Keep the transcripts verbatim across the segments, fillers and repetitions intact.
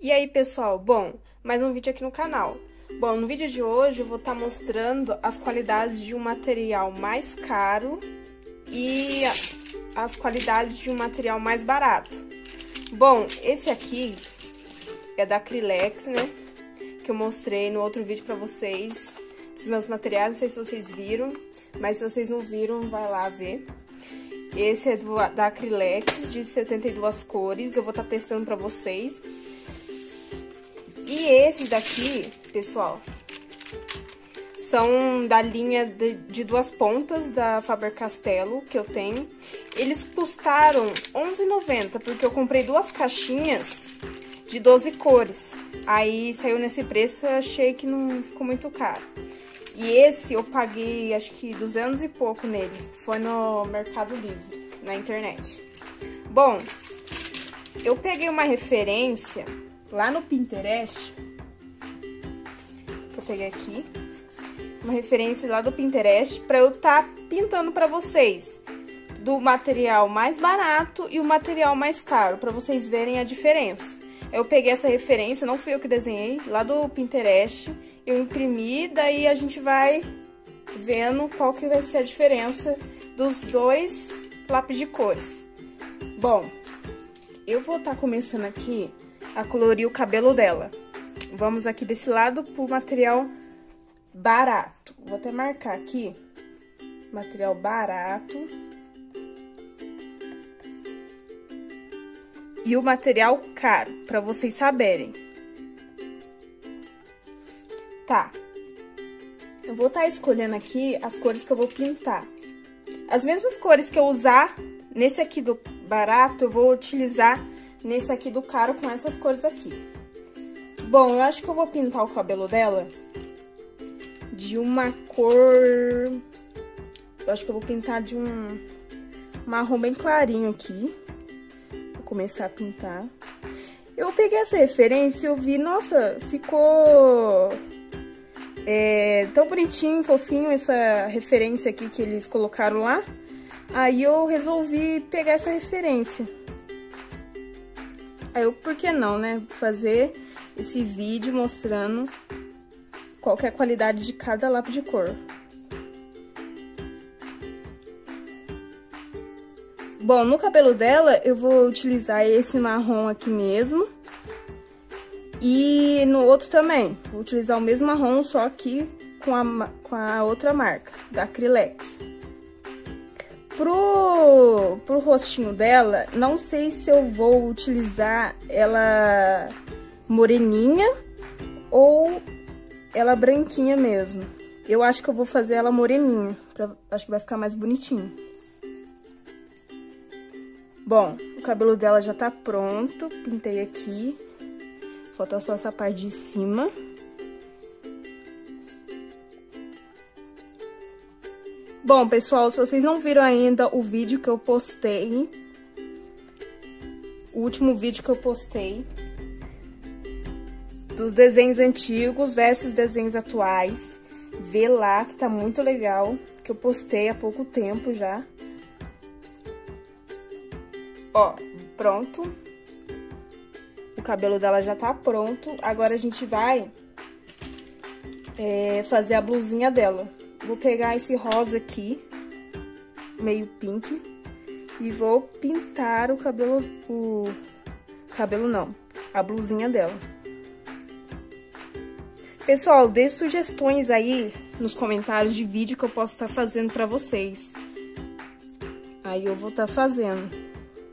E aí, pessoal? Bom, mais um vídeo aqui no canal. Bom, no vídeo de hoje eu vou estar mostrando as qualidades de um material mais caro e as qualidades de um material mais barato. Bom, esse aqui é da Acrylex, né? Que eu mostrei no outro vídeo pra vocês, dos meus materiais, não sei se vocês viram, mas se vocês não viram, vai lá ver. Esse é do, da Acrylex, de setenta e duas cores, eu vou estar testando pra vocês. E esses daqui, pessoal, são da linha de, de duas pontas da Faber-Castell, que eu tenho. Eles custaram onze reais e noventa centavos, porque eu comprei duas caixinhas de doze cores. Aí saiu nesse preço, eu achei que não ficou muito caro. E esse eu paguei, acho que duzentos e pouco nele. Foi no Mercado Livre, na internet. Bom, eu peguei uma referência lá no Pinterest, que eu peguei aqui, uma referência lá do Pinterest, pra eu tá pintando pra vocês do material mais barato e o material mais caro, pra vocês verem a diferença. Eu peguei essa referência, não fui eu que desenhei, lá do Pinterest, eu imprimi, daí a gente vai vendo qual que vai ser a diferença dos dois lápis de cores. Bom, eu vou estar começando aqui a colorir o cabelo dela. Vamos aqui desse lado pro material barato. Vou até marcar aqui, material barato. E o material caro, pra vocês saberem. Tá. Eu vou estar escolhendo aqui as cores que eu vou pintar. As mesmas cores que eu usar nesse aqui do barato, eu vou utilizar nesse aqui do caro com essas cores aqui. Bom, eu acho que eu vou pintar o cabelo dela de uma cor... Eu acho que eu vou pintar de um marrom bem clarinho aqui. Vou começar a pintar. Eu peguei essa referência e eu vi, nossa, ficou é, tão bonitinho, fofinho essa referência aqui que eles colocaram lá. Aí eu resolvi pegar essa referência. Aí eu, por que não, né? Fazer esse vídeo mostrando qual que é a qualidade de cada lápis de cor. Bom, no cabelo dela eu vou utilizar esse marrom aqui mesmo. E no outro também, vou utilizar o mesmo marrom, só que com a, com a outra marca, da Acrylex. Pro, pro rostinho dela, não sei se eu vou utilizar ela moreninha ou ela branquinha mesmo. Eu acho que eu vou fazer ela moreninha, pra, acho que vai ficar mais bonitinho. Bom, o cabelo dela já tá pronto, pintei aqui. Falta só essa parte de cima. Bom, pessoal, se vocês não viram ainda o vídeo que eu postei, o último vídeo que eu postei, dos desenhos antigos versus desenhos atuais, vê lá que tá muito legal, que eu postei há pouco tempo já. Ó, pronto. O cabelo dela já tá pronto. Agora a gente vai é, fazer a blusinha dela. Vou pegar esse rosa aqui, meio pink, e vou pintar o cabelo, o cabelo não, a blusinha dela. Pessoal, dê sugestões aí nos comentários de vídeo que eu posso estar fazendo pra vocês. Aí eu vou estar fazendo.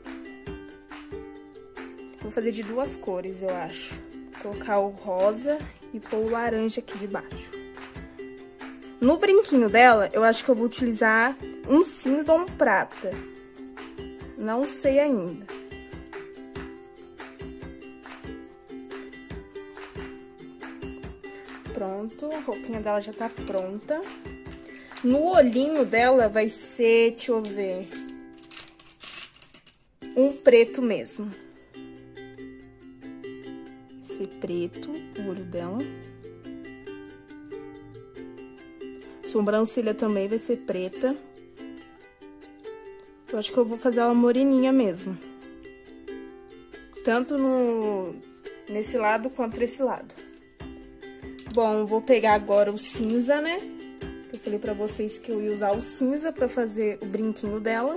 Vou fazer de duas cores, eu acho. Vou colocar o rosa e pôr o laranja aqui de baixo. No brinquinho dela, eu acho que eu vou utilizar um cinza ou um prata. Não sei ainda. Pronto, a roupinha dela já tá pronta. No olhinho dela vai ser, deixa eu ver, um preto mesmo. Esse preto, o olho dela. Sobrancelha também vai ser preta. Eu acho que eu vou fazer ela moreninha mesmo. Tanto no, nesse lado quanto desse lado. Bom, vou pegar agora o cinza, né? Eu falei pra vocês que eu ia usar o cinza pra fazer o brinquinho dela.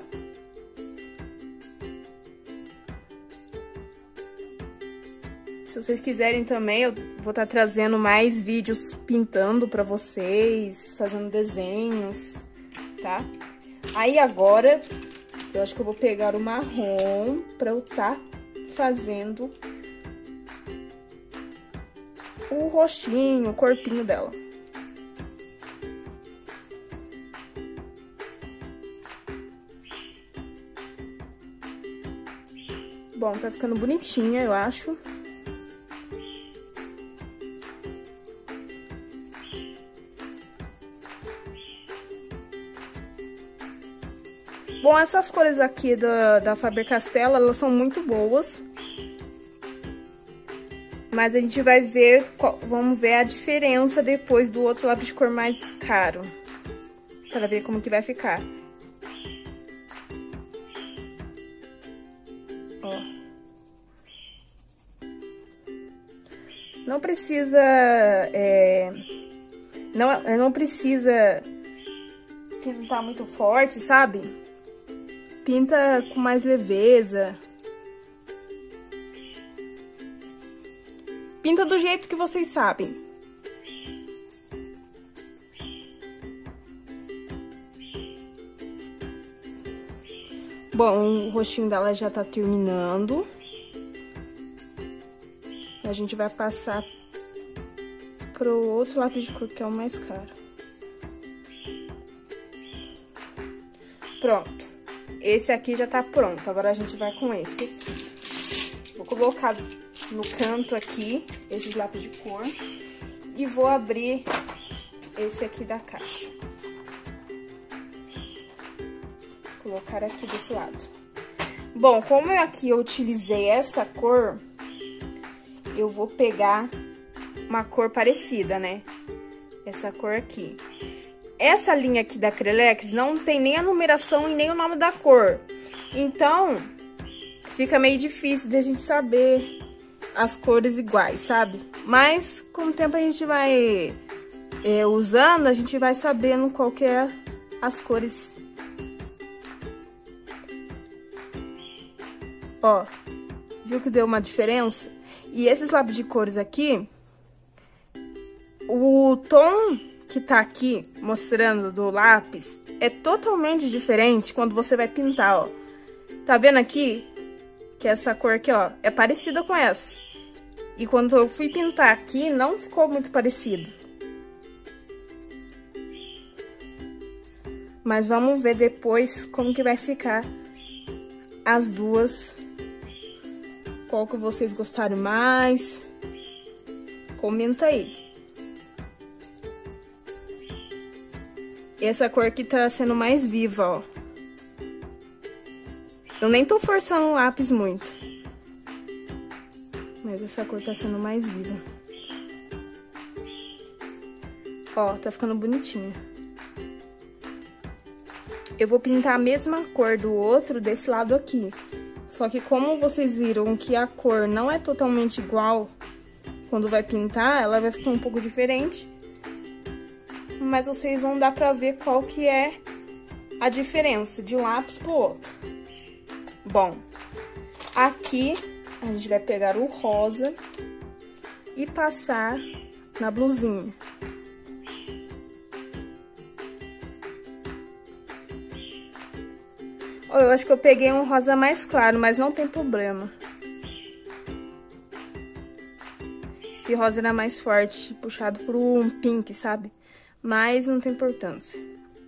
Se vocês quiserem também, eu vou estar trazendo mais vídeos pintando pra vocês, fazendo desenhos, tá? Aí agora, eu acho que eu vou pegar o marrom pra eu estar fazendo o rostinho, o corpinho dela. Bom, tá ficando bonitinha, eu acho. Bom, essas cores aqui da, da Faber-Castell, elas são muito boas. Mas a gente vai ver, vamos ver a diferença depois do outro lápis de cor mais caro. Para ver como que vai ficar. Ó. Não precisa, é, não, não precisa pintar muito forte, sabe? Pinta com mais leveza. Pinta do jeito que vocês sabem. Bom, o rostinho dela já tá terminando. A gente vai passar pro outro lápis de cor, que é o mais caro. Pronto. Esse aqui já tá pronto. Agora a gente vai com esse aqui. Vou colocar no canto aqui esses lápis de cor e vou abrir esse aqui da caixa. Vou colocar aqui desse lado. Bom, como aqui eu utilizei essa cor, eu vou pegar uma cor parecida, né? Essa cor aqui. Essa linha aqui da Acrylex não tem nem a numeração e nem o nome da cor. Então, fica meio difícil de a gente saber as cores iguais, sabe? Mas, com o tempo a gente vai é, usando, a gente vai sabendo qual que é as cores. Ó, viu que deu uma diferença? E esses lápis de cores aqui, o tom que tá aqui mostrando do lápis é totalmente diferente quando você vai pintar, ó. Tá vendo aqui? Que essa cor aqui, ó, é parecida com essa. E quando eu fui pintar aqui, não ficou muito parecido. Mas vamos ver depois como que vai ficar as duas. Qual que vocês gostaram mais? Comenta aí. Essa cor aqui tá sendo mais viva, ó. Eu nem tô forçando o lápis muito. Mas essa cor tá sendo mais viva. Ó, tá ficando bonitinha. Eu vou pintar a mesma cor do outro desse lado aqui. Só que como vocês viram que a cor não é totalmente igual, quando vai pintar, ela vai ficar um pouco diferente. Mas vocês vão dar pra ver qual que é a diferença de um lápis pro outro. Bom, aqui a gente vai pegar o rosa e passar na blusinha. Oh, eu acho que eu peguei um rosa mais claro, mas não tem problema. Esse rosa era mais forte, puxado por um pink, sabe? Mas não tem importância.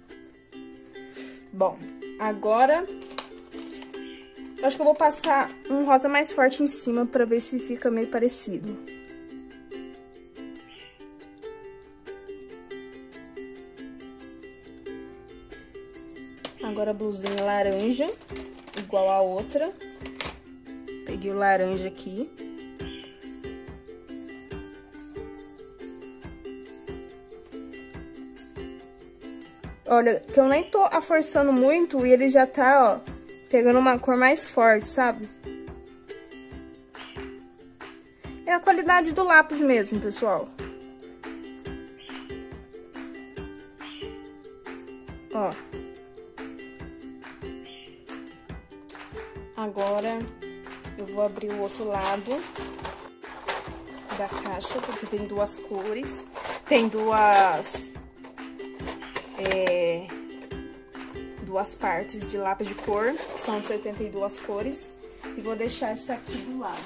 Bom, agora eu acho que eu vou passar um rosa mais forte em cima pra ver se fica meio parecido. Agora a blusinha laranja, igual a outra. Peguei o laranja aqui. Olha, que eu nem tô aforçando muito e ele já tá, ó, pegando uma cor mais forte, sabe? É a qualidade do lápis mesmo, pessoal. Ó. Agora, eu vou abrir o outro lado da caixa, porque tem duas cores. Tem duas... É, duas partes de lápis de cor, são setenta e duas cores. E vou deixar essa aqui do lado.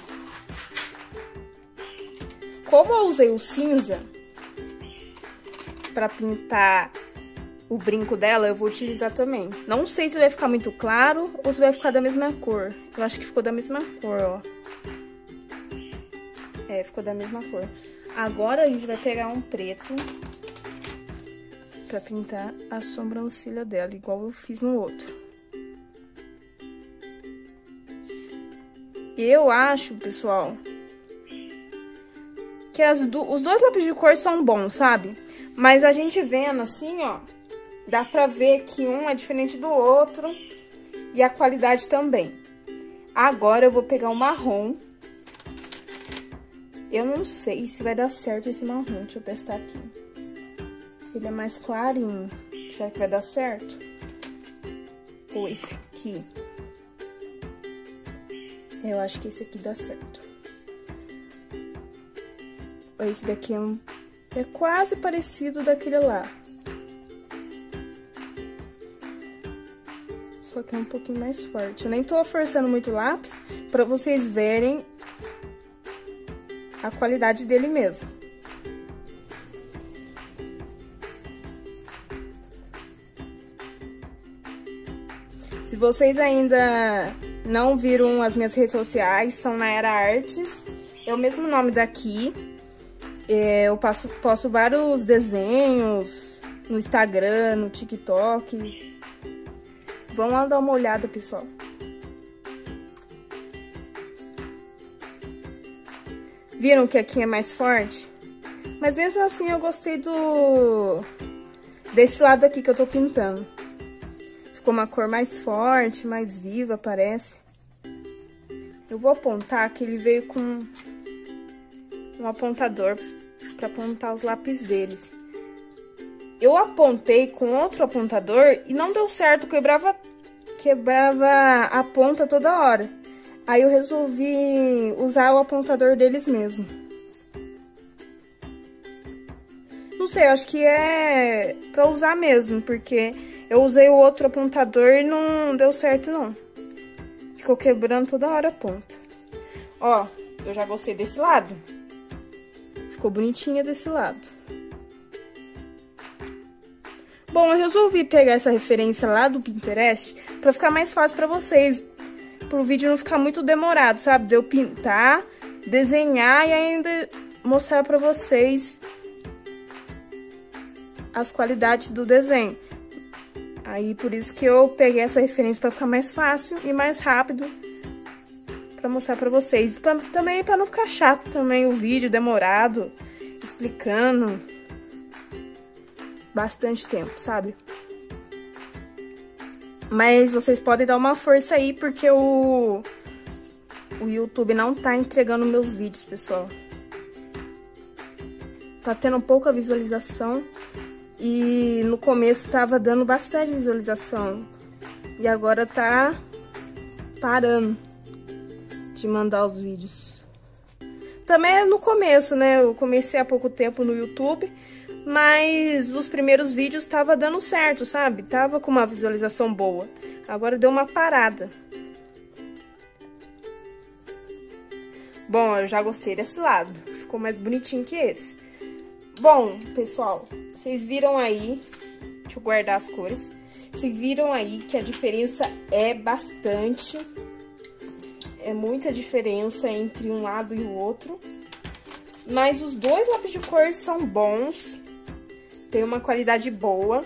Como eu usei o cinza pra pintar o brinco dela, eu vou utilizar também. Não sei se vai ficar muito claro ou se vai ficar da mesma cor. Eu acho que ficou da mesma cor, ó. É, ficou da mesma cor. Agora a gente vai pegar um preto pra pintar a sobrancelha dela, igual eu fiz no outro. Eu acho, pessoal, que as do, os dois lápis de cor são bons, sabe? Mas a gente vendo assim, ó, dá pra ver que um é diferente do outro e a qualidade também. Agora eu vou pegar o marrom. Eu não sei se vai dar certo esse marrom, deixa eu testar aqui. Ele é mais clarinho. Será que vai dar certo? Ou esse aqui? Eu acho que esse aqui dá certo. Esse daqui é, um, é quase parecido daquele lá. Só que é um pouquinho mais forte. Eu nem tô forçando muito o lápis, pra vocês verem a qualidade dele mesmo. Se vocês ainda não viram as minhas redes sociais, são Nayara Artes. É o mesmo nome daqui. É, eu passo, posto vários desenhos no Instagram, no TikTok. Vão lá dar uma olhada, pessoal. Viram que aqui é mais forte? Mas mesmo assim eu gostei do... desse lado aqui que eu tô pintando. Ficou uma cor mais forte, mais viva, parece. Eu vou apontar que ele veio com um apontador pra apontar os lápis deles. Eu apontei com outro apontador e não deu certo, quebrava, quebrava a ponta toda hora. Aí eu resolvi usar o apontador deles mesmo. Não sei, acho que é pra usar mesmo, porque eu usei o outro apontador e não deu certo, não. Ficou quebrando toda hora a ponta. Ó, eu já gostei desse lado. Ficou bonitinha desse lado. Bom, eu resolvi pegar essa referência lá do Pinterest pra ficar mais fácil pra vocês. Pro vídeo não ficar muito demorado, sabe? De eu pintar, desenhar e ainda mostrar pra vocês as qualidades do desenho. Aí, por isso que eu peguei essa referência pra ficar mais fácil e mais rápido pra mostrar pra vocês. Pra, também pra não ficar chato também o vídeo demorado, explicando bastante tempo, sabe? Mas vocês podem dar uma força aí, porque o, o YouTube não tá entregando meus vídeos, pessoal. Tá tendo pouca visualização. E no começo tava dando bastante visualização. E agora tá parando de mandar os vídeos. Também é no começo, né? Eu comecei há pouco tempo no YouTube. Mas os primeiros vídeos tava dando certo, sabe? Tava com uma visualização boa. Agora deu uma parada. Bom, eu já gostei desse lado. Ficou mais bonitinho que esse. Bom, pessoal, vocês viram aí... Deixa eu guardar as cores. Vocês viram aí que a diferença é bastante. É muita diferença entre um lado e o outro. Mas os dois lápis de cor são bons. Tem uma qualidade boa.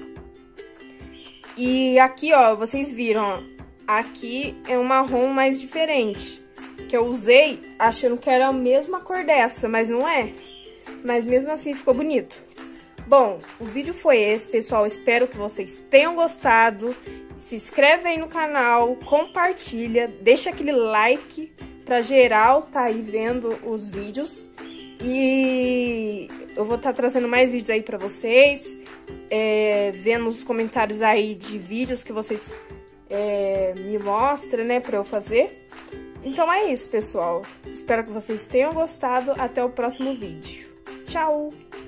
E aqui, ó, vocês viram, ó. Aqui é um marrom mais diferente. Que eu usei achando que era a mesma cor dessa, mas não é. Mas mesmo assim ficou bonito. Bom, o vídeo foi esse, pessoal. Espero que vocês tenham gostado. Se inscreve aí no canal, compartilha, deixa aquele like pra geral tá aí vendo os vídeos. E eu vou estar tá trazendo mais vídeos aí pra vocês, é, vendo os comentários aí de vídeos que vocês é, me mostram, né, pra eu fazer. Então é isso, pessoal. Espero que vocês tenham gostado. Até o próximo vídeo. Tchau!